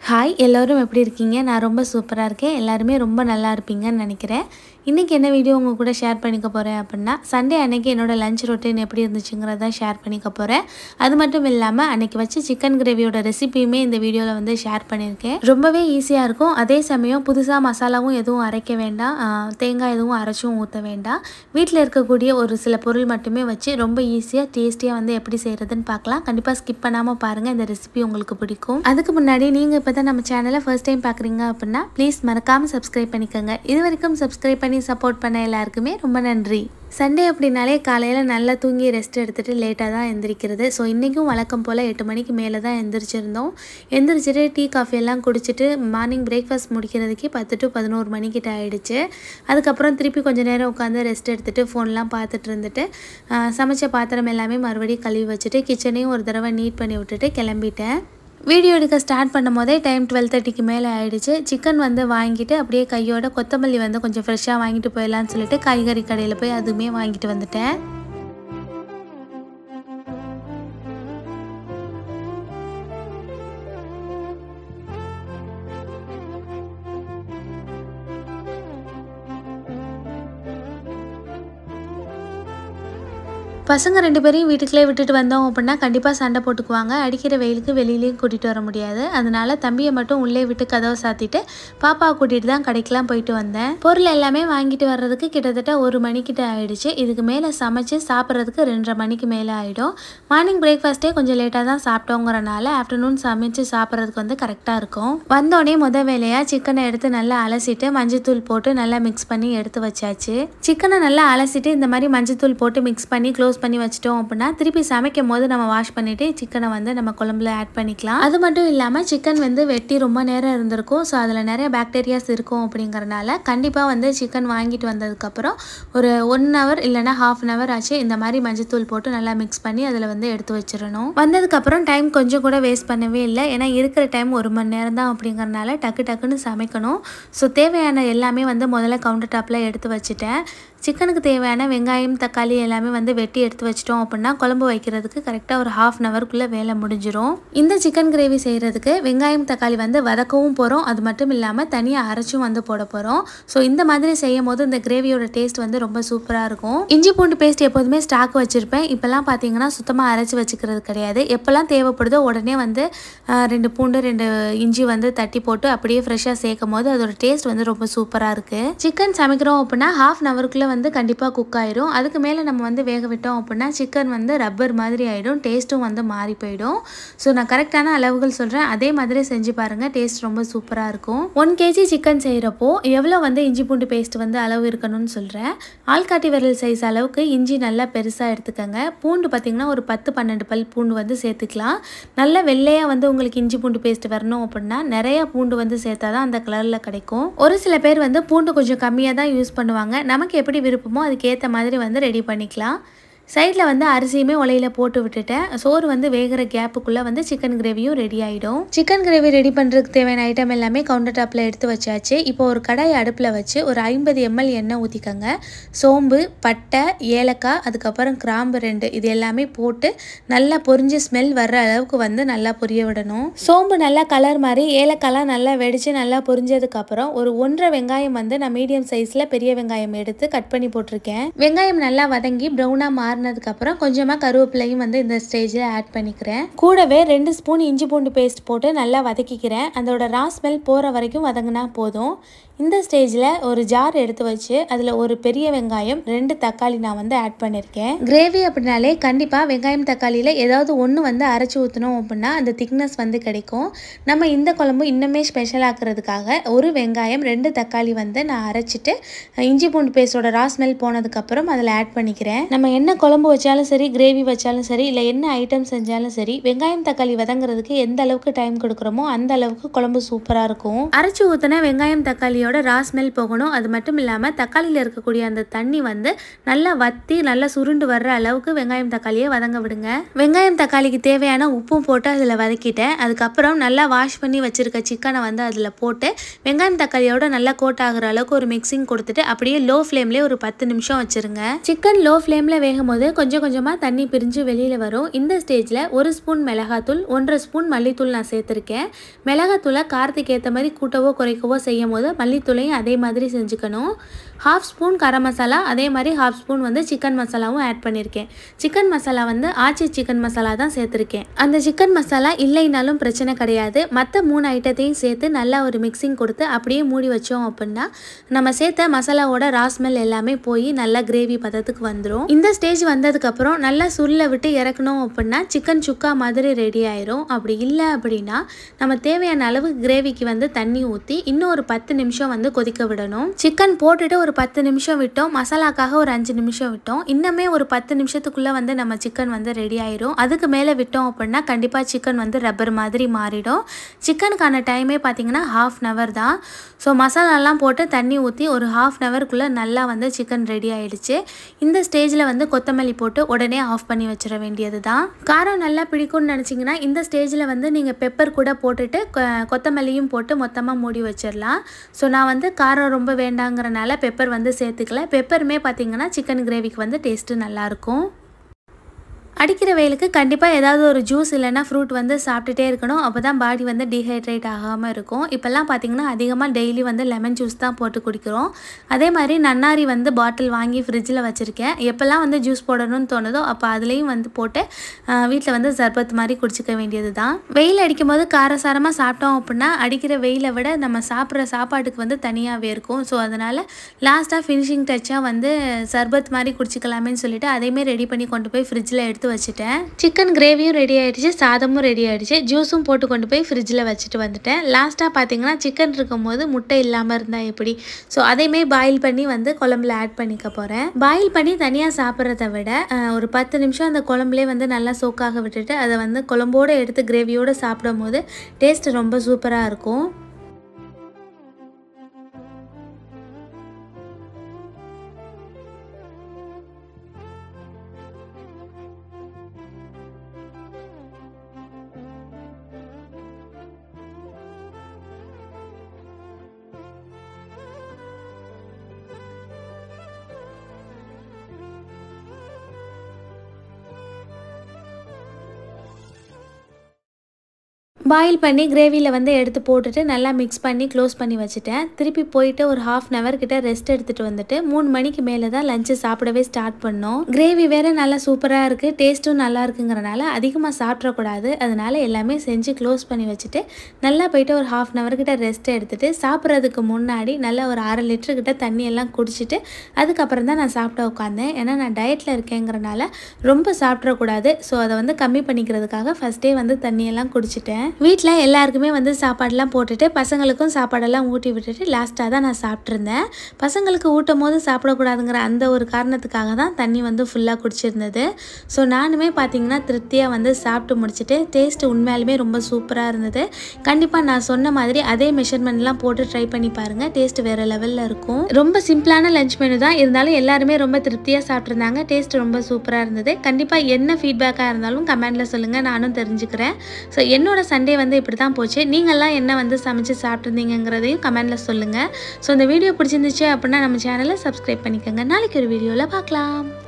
Hi எல்லோரும் எப்படி இருக்கீங்க? நான் ரொம்ப சூப்பராக இருக்கேன். எல்லாருமே ரொம்ப நல்லா இருப்பீங்கன்னு நினைக்கிறேன். இன்றைக்கி என்ன வீடியோ உங்கள் கூட ஷேர் பண்ணிக்க போகிறேன் அப்படின்னா, சண்டே அன்றைக்கி என்னோடய லஞ்ச் ரொட்டீன் எப்படி இருந்துச்சுங்கிறத ஷேர் பண்ணிக்க போகிறேன். அது மட்டும் இல்லாமல் அன்றைக்கி வச்சு சிக்கன் கிரேவியோட ரெசிபியுமே இந்த வீடியோவில் வந்து ஷேர் பண்ணியிருக்கேன். ரொம்பவே ஈஸியாக இருக்கும். அதே சமயம் புதுசாக மசாலாவும் எதுவும் அரைக்க வேண்டாம், தேங்காய் எதுவும் அரைச்சும் ஊற்ற வேண்டாம். வீட்டில் இருக்கக்கூடிய ஒரு சில பொருள் மட்டுமே வச்சு ரொம்ப ஈஸியாக டேஸ்டியாக வந்து எப்படி செய்கிறதுன்னு பார்க்கலாம். கண்டிப்பாக ஸ்கிப் பண்ணாமல் பாருங்கள், இந்த ரெசிபி உங்களுக்கு பிடிக்கும். அதுக்கு முன்னாடி நீங்கள் இப்போ தான் நம்ம சேனலை ஃபர்ஸ்ட் டைம் பார்க்குறீங்க அப்படின்னா ப்ளீஸ் மறக்காமல் சப்ஸ்கிரைப் பண்ணிக்கோங்க. இது வரைக்கும் சப்ஸ்கிரைப் பண்ணி சப்போர்ட் பண்ண எல்லாருக்குமே ரொம்ப நன்றி. சண்டே அப்படின்னாலே காலையில் நல்லா தூங்கி ரெஸ்ட் எடுத்துகிட்டு லேட்டாக தான் எந்திரிக்கிறது. ஸோ இன்றைக்கும் வழக்கம் போல் 8 மணிக்கு மேலே தான் எந்திரிச்சிருந்தோம். எந்திரிச்சிட்டு டீ காஃபி எல்லாம் குடிச்சிட்டு மார்னிங் பிரேக்ஃபாஸ்ட் முடிக்கிறதுக்கு 10 to 11 மணிக்கிட்ட ஆகிடுச்சு. அதுக்கப்புறம் திருப்பி கொஞ்சம் நேரம் உட்காந்து ரெஸ்ட் எடுத்துகிட்டு ஃபோன்லாம் பார்த்துட்டு இருந்துட்டு சமைச்ச பாத்திரம் எல்லாமே மறுபடியும் கழுவி வச்சுட்டு கிச்சனையும் ஒரு தடவை நீட் பண்ணி விட்டுட்டு கிளம்பிட்டேன். வீடியோ எடுக்க ஸ்டார்ட் பண்ணும் போதே டைம் 12:30க்கு மேலே ஆகிடுச்சு. சிக்கன் வந்து வாங்கிட்டு அப்படியே கையோட கொத்தமல்லி வந்து கொஞ்சம் ஃப்ரெஷ்ஷாக வாங்கிட்டு போயிடலான்னு சொல்லிட்டு காய்கறி கடையில் போய் அதுவுமே வாங்கிட்டு வந்துட்டேன். பசங்க 2 பேரையும் வீட்டுக்குள்ளே விட்டுட்டு வந்தோம் அப்படின்னா கண்டிப்பாக சண்டை போட்டுக்குவாங்க. அடிக்கிற வெயிலுக்கு வெளியிலையும் கூட்டிகிட்டு வர முடியாது. அதனால தம்பியை மட்டும் உள்ளே விட்டு கதவை சாத்திட்டு பாப்பாவை கூட்டிகிட்டு தான் கடைக்கெலாம் போயிட்டு வந்தேன். பொருள் எல்லாமே வாங்கிட்டு வர்றதுக்கு கிட்டத்தட்ட 1 மணிக்கிட்ட ஆகிடுச்சு. இதுக்கு மேலே சமைச்சு சாப்பிட்றதுக்கு 2:30 மணிக்கு மேலே ஆகிடும். மார்னிங் பிரேக்ஃபாஸ்ட்டே கொஞ்சம் லேட்டாக தான் சாப்பிட்டோங்கிறனால ஆஃப்டர்நூன் சமைச்சு சாப்பிட்றதுக்கு வந்து கரெக்டாக இருக்கும். வந்தோடனே வேலையாக சிக்கனை எடுத்து நல்லா அலசிட்டு மஞ்சத்தூள் போட்டு நல்லா மிக்ஸ் பண்ணி எடுத்து வச்சாச்சு. சிக்கனை நல்லா அலசிட்டு இந்த மாதிரி மஞ்சத்தூள் போட்டு மிக்ஸ் பண்ணி க்ளோஸ் பண்ணி வச்சிட்டோம் அப்படின்னா திருப்பி சமைக்கும் போது நம்ம வாஷ் பண்ணிட்டு சிக்கனை வந்து நம்ம குழம்புல ஆட் பண்ணிக்கலாம். அது மட்டும் இல்லாமல் சிக்கன் வந்து வெட்டி ரொம்ப நேரம் இருந்திருக்கும். ஸோ அதில் நிறைய பாக்டீரியாஸ் இருக்கும் அப்படிங்கறனால கண்டிப்பாக வந்து சிக்கன் வாங்கிட்டு வந்ததுக்கப்புறம் ஒரு 1 hour இல்லைனா ½ hour ஆச்சு இந்த மாதிரி மஞ்சத்தூள் போட்டு நல்லா மிக்ஸ் பண்ணி அதில் வந்து எடுத்து வச்சிடணும். வந்ததுக்கப்புறம் டைம் கொஞ்சம் கூட வேஸ்ட் பண்ணவே இல்லை. ஏன்னா இருக்கிற டைம் 1 மணி நேரம் தான் அப்படிங்கறனால டக்குன்னு சமைக்கணும். ஸோ தேவையான எல்லாமே வந்து முதல்ல கவுண்டர் டாப்பில் எடுத்து வச்சுட்டேன். சிக்கனுக்கு தேவையான வெங்காயம் தக்காளி எல்லாமே வந்து வெட்டி எடுத்து வச்சிட்டோம் அப்படின்னா குழம்பு வைக்கிறதுக்கு கரெக்டாக ஒரு ½ hourக்குள்ளே வேலை முடிஞ்சிடும். இந்த சிக்கன் கிரேவி செய்கிறதுக்கு வெங்காயம் தக்காளி வந்து வதக்கவும் போகிறோம். அது மட்டும் இல்லாமல் தனியாக அரைச்சும் வந்து போட போகிறோம். ஸோ இந்த மாதிரி செய்யும் போது இந்த கிரேவியோட டேஸ்ட் வந்து ரொம்ப சூப்பராக இருக்கும். இஞ்சி பூண்டு பேஸ்ட் எப்போதுமே ஸ்டாக் வச்சுருப்பேன். இப்போல்லாம் பார்த்தீங்கன்னா சுத்தமாக அரைச்சி வச்சுக்கிறது கிடையாது. எப்போல்லாம் தேவைப்படுதோ உடனே வந்து 2 பூண்டு 2 இஞ்சி வந்து தட்டி போட்டு அப்படியே ஃப்ரெஷ்ஷாக சேர்க்கும் போது அதோட டேஸ்ட் வந்து ரொம்ப சூப்பராக இருக்குது. சிக்கன் சமைக்கிறோம் அப்படின்னா ½ hourக்குள்ளே வந்து கண்டிப்பாக குக் ஆயிடும். அதுக்கு மேலே நம்ம வந்து வேக விட்டோம் அப்படின்னா சிக்கன் வந்து ரப்பர் மாதிரி ஆகிடும். டேஸ்ட்டும் வந்து மாறி போயிடும். ஸோ நான் கரெக்டான அளவுகள் சொல்கிறேன், அதே மாதிரி செஞ்சு பாருங்கள். டேஸ்ட் ரொம்ப சூப்பராக இருக்கும். 1 kg சிக்கன் செய்கிறப்போ எவ்வளோ வந்து இஞ்சி பூண்டு பேஸ்ட் வந்து அளவு இருக்கணும்னு சொல்கிறேன். ஆள்காட்டி விரல் சைஸ் அளவுக்கு இஞ்சி நல்லா பெருசாக எடுத்துக்கோங்க. பூண்டு பார்த்திங்கன்னா ஒரு 10-12 பல் பூண்டு வந்து சேர்த்துக்கலாம். நல்லா வெள்ளையாக வந்து உங்களுக்கு இஞ்சி பூண்டு பேஸ்ட் வரணும் அப்படின்னா நிறையா பூண்டு வந்து சேர்த்தா தான் அந்த கலரில் கிடைக்கும். ஒரு சில பேர் வந்து பூண்டு கொஞ்சம் கம்மியாக தான் யூஸ் பண்ணுவாங்க. நமக்கு எப்படி விருப்பமோ அதுக்கேற்ற மாதிரி வந்து ரெடி பண்ணிக்கலாம். சைடில் வந்து அரிசியுமே உலையில் போட்டு விட்டுட்டேன். சோறு வந்து வேகிற கேப்புக்குள்ளே வந்து சிக்கன் கிரேவியும் ரெடி ஆகிடும். சிக்கன் கிரேவி ரெடி பண்ணுறதுக்கு தேவையான ஐட்டம் எல்லாமே கவுண்டர் டாப்பில் எடுத்து வச்சாச்சு. இப்போ ஒரு கடாய் அடுப்பில் வச்சு ஒரு 50 ml எண்ணெய் ஊற்றிக்கோங்க. சோம்பு, பட்டை, ஏலக்காய், அதுக்கப்புறம் கிராம்பு 2 இது எல்லாமே போட்டு நல்லா பொரிஞ்சு ஸ்மெல் வர்ற அளவுக்கு வந்து நல்லா பொரிய விடணும். சோம்பு நல்லா கலர் மாதிரி ஏலக்காய்லாம் நல்லா வெடித்து நல்லா பொரிஞ்சதுக்கப்புறம் ஒரு 1.5 வெங்காயம் வந்து நான் மீடியம் சைஸில் பெரிய வெங்காயம் எடுத்து கட் பண்ணி போட்டிருக்கேன். வெங்காயம் நல்லா வதங்கி ப்ரௌனாக அப்புறம் கொஞ்சமாக கருவேப்பிலையும் வந்து இந்த ஸ்டேஜில் ஆட் பண்ணிக்கிறேன். கூடவே 2 ஸ்பூன் இஞ்சி பூண்டு பேஸ்ட் போட்டு நல்லா வதக்கிக்கிறேன். அதோட ரா ஸ்மெல் போகிற வரைக்கும் வதங்கினா போதும். இந்த ஸ்டேஜில் ஒரு ஜார் எடுத்து வச்சு அதில் ஒரு பெரிய வெங்காயம் 2 தக்காளி நான் வந்து ஆட் பண்ணியிருக்கேன். கிரேவி அப்படின்னாலே கண்டிப்பாக வெங்காயம் தக்காளியில் ஏதாவது ஒன்று வந்து அரைச்சி ஊற்றணும் அப்படின்னா அந்த திக்னஸ் வந்து கிடைக்கும். நம்ம இந்த குழம்பு இன்னுமே ஸ்பெஷல் ஆக்குறதுக்காக ஒரு வெங்காயம் 2 தக்காளி வந்து நான் அரைச்சிட்டு இஞ்சி பூண்டு பேஸ்டோட ரா ஸ்மெல் போனதுக்கப்புறம் அதில் ஆட் பண்ணிக்கிறேன். நம்ம என்ன குழம்பு வச்சாலும் சரி, கிரேவி வச்சாலும் சரி, இல்லை என்ன ஐட்டம் செஞ்சாலும் சரி, வெங்காயம் தக்காளி வதங்குறதுக்கு எந்த அளவுக்கு டைம் கொடுக்குறோமோ அந்த அளவுக்கு குழம்பு சூப்பராக இருக்கும். அரைச்சி ஊற்றின வெங்காயம் தக்காளியோட தக்காளியோட ரா ஸ்மெல் போகணும். அது மட்டும் இல்லாமல் தக்காளியில் இருக்கக்கூடிய அந்த தண்ணி வந்து நல்லா வற்றி நல்லா சுருண்டு வர்ற அளவுக்கு வெங்காயம் தக்காளியை வதங்க விடுங்க. வெங்காயம் தக்காளிக்கு தேவையான உப்பும் போட்டு அதில் வதக்கிட்டேன். அதுக்கப்புறம் நல்லா வாஷ் பண்ணி வச்சுருக்க சிக்கனை வந்து அதில் போட்டு வெங்காயம் தக்காளியோட நல்லா கோட் ஆகிற அளவுக்கு ஒரு மிக்சிங் கொடுத்துட்டு அப்படியே லோ ஃப்ளேம்லேயே ஒரு 10 நிமிஷம் வச்சுருங்க. சிக்கன் லோ ஃப்ளேமில் வேகும் போது கொஞ்சம் கொஞ்சமாக தண்ணி பிரிஞ்சு வெளியில் வரும். இந்த ஸ்டேஜில் 1 ஸ்பூன் மிளகாத்தூள், 1.5 ஸ்பூன் மல்லித்தூள் நான் சேர்த்துருக்கேன். மிளகாத்தூளை காரத்துக்கு ஏற்ற மாதிரி கூட்டவோ குறைக்கவோ செய்யும் போது மல்லித்தூளையும் அதே மாதிரி செஞ்சுக்கணும். 1/2 ஸ்பூன் கரம் மசாலா, அதே மாதிரி 1/2 ஸ்பூன் வந்து சிக்கன் மசாலாவும் ஆட் பண்ணியிருக்கேன். சிக்கன் மசாலா வந்து ஆச்சி சிக்கன் மசாலா தான் சேர்த்துருக்கேன். அந்த சிக்கன் மசாலா இல்லைனாலும் பிரச்சனை கிடையாது. மற்ற 3 ஐட்டத்தையும் சேர்த்து நல்லா ஒரு மிக்சிங் கொடுத்து அப்படியே மூடி வச்சோம் அப்படின்னா நம்ம சேர்த்த மசாலாவோட ரா ஸ்மெல் எல்லாமே போய் நல்லா கிரேவி பதத்துக்கு வந்துடும். இந்த ஸ்டேஜ் வந்ததுக்கப்புறம் நல்லா சுருளை விட்டு இறக்கணும் அப்படின்னா சிக்கன் சுக்கா மாதிரி ரெடி ஆயிரும். அப்படி இல்லை அப்படின்னா நம்ம தேவையான அளவு கிரேவிக்கு வந்து தண்ணி ஊற்றி இன்னும் ஒரு 10 நிமிஷம் வந்து கொதிக்க விடணும். சிக்கன் போட்டுட்டு ஒரு 10 நிமிஷம் விட்டோம், மசாலாக்காக ஒரு 5 நிமிஷம் விட்டோம். இன்னுமே ஒரு 10 நிமிஷத்துக்குள்ளே வந்து நம்ம சிக்கன் வந்து ரெடி ஆயிரும். அதுக்கு மேலே விட்டோம் அப்படின்னா கண்டிப்பாக சிக்கன் வந்து ரப்பர் மாதிரி மாறிடும். சிக்கனுக்கான டைமே பார்த்தீங்கன்னா 1/2 hour தான். ஸோ மசாலாலாம் போட்டு தண்ணி ஊற்றி ஒரு 1/2 hourக்குள்ளே நல்லா வந்து சிக்கன் ரெடி ஆகிடுச்சு. இந்த ஸ்டேஜில் வந்து கொத்தமல்லி போட்டு உடனே ஆஃப் பண்ணி வச்சிட வேண்டியது தான். காரம் நல்லா பிடிக்கும்னு நினச்சிங்கன்னா இந்த ஸ்டேஜில் வந்து நீங்கள் பெப்பர் கூட போட்டுட்டு கொத்தமல்லியும் போட்டு மொத்தமாக மூடி வச்சிடலாம். ஸோ நான் வந்து காரம் ரொம்ப வேண்டாங்கிறனால பெப்பர் வந்து சேர்த்துக்கல. பெப்பருமே பார்த்தீங்கன்னா சிக்கன் கிரேவிக்கு வந்து டேஸ்ட்டு நல்லாயிருக்கும். அடிக்கிற வெயிலுக்கு கண்டிப்பாக ஏதாவது ஒரு ஜூஸ் இல்லைனா ஃப்ரூட் வந்து சாப்பிட்டுட்டே இருக்கணும். அப்போ தான் பாடி வந்து டீஹைட்ரேட் ஆகாமல் இருக்கும். இப்போல்லாம் பார்த்திங்கன்னா அதிகமாக டெய்லி வந்து லெமன் ஜூஸ் தான் போட்டு குடிக்கிறோம். அதே மாதிரி நன்னாரி வந்து பாட்டில் வாங்கி ஃப்ரிட்ஜில் வச்சுருக்கேன். எப்போல்லாம் வந்து ஜூஸ் போடணும்னு தோணுதோ அப்போ அதுலேயும் வந்து போட்டு வீட்டில் வந்து சர்பத் மாதிரி குடிச்சிக்க வேண்டியது தான். வெயில் அடிக்கும் போது காரசாரமாக சாப்பிட்டோம் அப்படின்னா அடிக்கிற வெயிலை விட நம்ம சாப்பிட்ற சாப்பாட்டுக்கு வந்து தனியாகவே இருக்கும். ஸோ அதனால் லாஸ்ட்டாக ஃபினிஷிங் டச்சாக வந்து சர்பத் மாதிரி குடிச்சிக்கலாமேன்னு சொல்லிட்டு அதையுமே ரெடி பண்ணி கொண்டு போய் ஃப்ரிட்ஜில் எடுத்து வச்சுட்டேன். சிக்கன் கிரேவியும் ரெடி ஆகிடுச்சு, சாதமும் ரெடி ஆகிடுச்சு, ஜூஸும் போட்டு கொண்டு போய் ஃப்ரிட்ஜில் வச்சுட்டு வந்துட்டேன். லாஸ்ட்டாக பார்த்தீங்கன்னா சிக்கன் இருக்கும்போது முட்டை இல்லாமல் இருந்தால் எப்படி, ஸோ அதையுமே பாயில் பண்ணி வந்து குழம்புல ஆட் பண்ணிக்க போகிறேன். பாயில் பண்ணி தனியாக சாப்பிட்றத விட ஒரு 10 நிமிஷம் அந்த குழம்புலேயே வந்து நல்லா சோக்காக விட்டுட்டு அதை வந்து குழம்போடு எடுத்து கிரேவியோடு சாப்பிடும் போது டேஸ்ட் ரொம்ப சூப்பராக இருக்கும். பாயில் பண்ணி கிரேவியில் வந்து எடுத்து போட்டுட்டு நல்லா மிக்ஸ் பண்ணி க்ளோஸ் பண்ணி வச்சுட்டேன். திருப்பி போயிட்டு ஒரு 1/2 hour கிட்ட ரெஸ்ட் எடுத்துகிட்டு வந்துட்டு 3 மணிக்கு மேலே தான் லஞ்சு சாப்பிடவே ஸ்டார்ட் பண்ணோம். கிரேவி வேறு நல்லா சூப்பராக இருக்குது, டேஸ்ட்டும் நல்லா இருக்குங்கிறனால அதிகமாக சாப்பிடக்கூடாது. அதனால் எல்லாமே செஞ்சு க்ளோஸ் பண்ணி வச்சுட்டு நல்லா போயிட்டு ஒரு 1/2 hour கிட்ட ரெஸ்ட் எடுத்துகிட்டு சாப்பிட்றதுக்கு முன்னாடி நல்லா ஒரு 1/2 லிட்டர் கிட்ட தண்ணி எல்லாம் குடிச்சிட்டு அதுக்கப்புறம் தான் நான் சாப்பிட உட்காந்தேன். ஏன்னா நான் டயட்டில் இருக்கேங்கிறனால ரொம்ப சாப்பிட்றக்கூடாது. ஸோ அதை வந்து கம்மி பண்ணிக்கிறதுக்காக ஃபஸ்ட்டே வந்து தண்ணியெல்லாம் குடிச்சிட்டேன். வீட்டில் எல்லாருக்குமே வந்து சாப்பாடெல்லாம் போட்டுட்டு பசங்களுக்கும் சாப்பாடெல்லாம் ஊட்டி விட்டுட்டு லாஸ்ட்டாக தான் நான் சாப்பிட்ருந்தேன். பசங்களுக்கு ஊட்டும் போது சாப்பிடக்கூடாதுங்கிற அந்த ஒரு காரணத்துக்காக தான் தண்ணி வந்து ஃபுல்லாக குடிச்சிருந்தது. ஸோ நானுமே பார்த்திங்கன்னா திருப்தியாக வந்து சாப்பிட்டு முடிச்சுட்டு டேஸ்ட்டு உண்மையாலுமே ரொம்ப சூப்பராக இருந்தது. கண்டிப்பாக நான் சொன்ன மாதிரி அதே மெஷர்மெண்ட்லாம் போட்டு ட்ரை பண்ணி பாருங்கள், டேஸ்ட் வேறு லெவலில் இருக்கும். ரொம்ப சிம்பிளான லஞ்ச் மெனு தான், இருந்தாலும் எல்லாருமே ரொம்ப திருப்தியாக சாப்பிட்ருந்தாங்க. டேஸ்ட் ரொம்ப சூப்பராக இருந்தது. கண்டிப்பாக என்ன ஃபீட்பேக்காக இருந்தாலும் கமெண்டில் சொல்லுங்கள், நானும் தெரிஞ்சுக்கிறேன். ஸோ என்னோட சண்டே வந்து இப்படி தான் போச்சு. நீங்கள்லாம் என்ன வந்து சமைச்சு சாப்பிட்ருந்தீங்கிறதையும் கமெண்டில் சொல்லுங்கள். ஸோ இந்த வீடியோ பிடிச்சிருந்துச்சு அப்படின்னா நம்ம சேனலை சப்ஸ்கிரைப் பண்ணிக்கோங்க. நாளைக்கு ஒரு வீடியோவில் பார்க்கலாம்.